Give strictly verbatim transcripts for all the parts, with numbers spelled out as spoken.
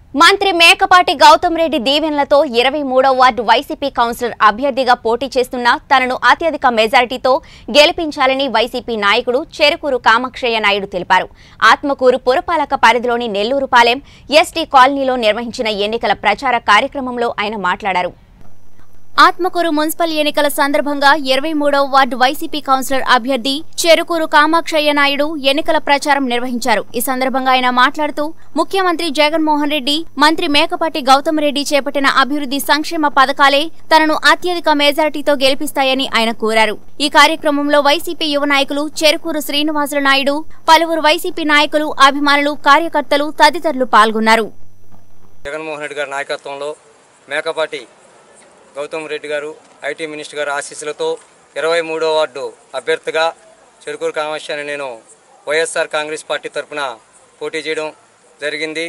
మంత్రి మేకపాటి గౌతమ్ రెడ్డి దీవెనలతో ఇరవై మూడవ వార్డు వైసీపీ కౌన్సిలర్ అభ్యర్థిగా పోటీ చేస్తున్న తనను అత్యధిక మెజారిటీతో గెలిపించాలని వైసీపీ నాయకుడు చెరుకూరు కామాక్షయ్య నాయుడు తెలిపారు. ఆత్మకూరు పురపాలక పరిధిలోని నెల్లూరుపాలెం ఎస్టీ కాలనీలో నిర్వహించిన ఎన్నికల ప్రచార కార్యక్రమంలో ఆయన మాట్లాడారు. ఆత్మకూరు మున్సిపల్ ఎన్నికల సందర్భంగా ఇరవై మూడవ వార్డు వైసీపీ కౌన్సిలర్ అభ్యర్థి చెరుకూరు కామాక్షయ్య నాయుడు ఎన్నికల ప్రచారం నిర్వహించారు. ఈ సందర్భంగా ఆయన మాట్లాడుతూ ముఖ్యమంత్రి జగన్మోహన్ రెడ్డి, మంత్రి మేకపాటి గౌతమ్ రెడ్డి చేపట్టిన అభివృద్ధి సంక్షేమ పథకాలే తనను అత్యధిక మెజారిటీతో గెలిపిస్తాయని ఆయన కోరారు. ఈ కార్యక్రమంలో వైసీపీ యువ నాయకులు చెరుకూరు శ్రీనివాసులు నాయుడు, పలువురు వైసీపీ నాయకులు, అభిమానులు, కార్యకర్తలు తదితరులు పాల్గొన్నారు. జగన్మోహన్ రెడ్డి గారి నాయకత్వంలో మేకపాటి గౌతమ్ రెడ్డి గారు ఐటీ మినిస్టర్ గారు ఆశీస్సులతో ఇరవై మూడో వార్డు అభ్యర్థిగా చెరుకూరు కామాక్షయ్యని నేను వైఎస్ఆర్ కాంగ్రెస్ పార్టీ తరఫున పోటీ చేయడం జరిగింది.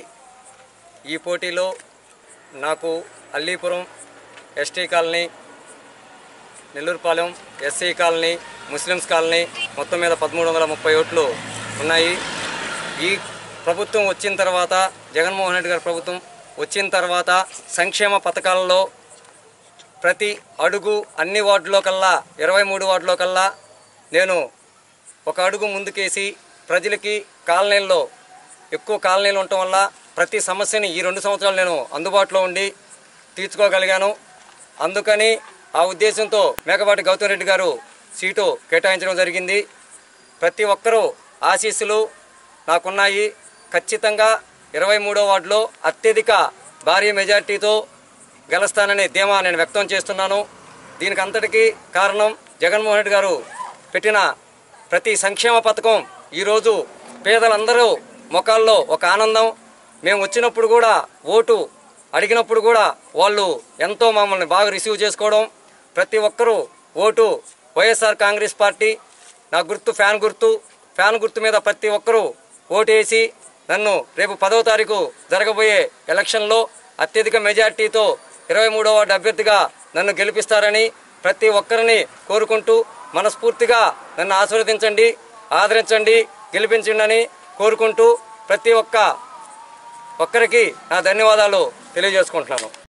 ఈ పోటీలో నాకు Allipuram ST colony, Nellurupalem SC colony, Muslims colony మొత్తం మీద పదమూడు వందల ముప్పై ఓట్లు ఉన్నాయి. ఈ ప్రభుత్వం వచ్చిన తర్వాత, జగన్మోహన్ రెడ్డి గారి ప్రభుత్వం వచ్చిన తర్వాత సంక్షేమ పథకాలలో ప్రతి అడుగు అన్ని వార్డులో కల్లా ఇరవై మూడు వార్డులో కల్లా నేను ఒక అడుగు ముందుకేసి ప్రజలకి కాలనీల్లో ఎక్కువ కాలనీలు ఉండటం వల్ల ప్రతి సమస్యని ఈ రెండు సంవత్సరాలు నేను అందుబాటులో ఉండి తీర్చుకోగలిగాను. అందుకని ఆ ఉద్దేశంతో మేకపాటి గౌతమ్ రెడ్డి గారు సీటు కేటాయించడం జరిగింది. ప్రతి ఒక్కరూ ఆశీస్సులు నాకున్నాయి. ఖచ్చితంగా ఇరవై మూడో వార్డులో అత్యధిక భారీ మెజార్టీతో గెలుస్తాననే ధీమా నేను వ్యక్తం చేస్తున్నాను. దీనికి అంతటికీ కారణం జగన్మోహన్ రెడ్డి గారు పెట్టిన ప్రతి సంక్షేమ పథకం ఈరోజు పేదలందరూ ముఖాల్లో ఒక ఆనందం. మేము వచ్చినప్పుడు కూడా, ఓటు అడిగినప్పుడు కూడా వాళ్ళు ఎంతో మమ్మల్ని బాగా రిసీవ్ చేసుకోవడం. ప్రతి ఒక్కరూ ఓటు వైఎస్ఆర్ కాంగ్రెస్ పార్టీ, నా గుర్తు ఫ్యాన్ గుర్తు ఫ్యాన్ గుర్తు మీద ప్రతి ఒక్కరూ ఓటేసి నన్ను రేపు పదవ తారీఖు జరగబోయే ఎలక్షన్లో అత్యధిక మెజార్టీతో ఇరవై మూడవ వార్డు అభ్యర్థిగా నన్ను గెలిపిస్తారని ప్రతి ఒక్కరిని కోరుకుంటూ మనస్ఫూర్తిగా నన్ను ఆశీర్వదించండి, ఆదరించండి, గెలిపించండి అని కోరుకుంటూ ప్రతి ఒక్క ఒక్కరికి నా ధన్యవాదాలు తెలియజేసుకుంటున్నాను.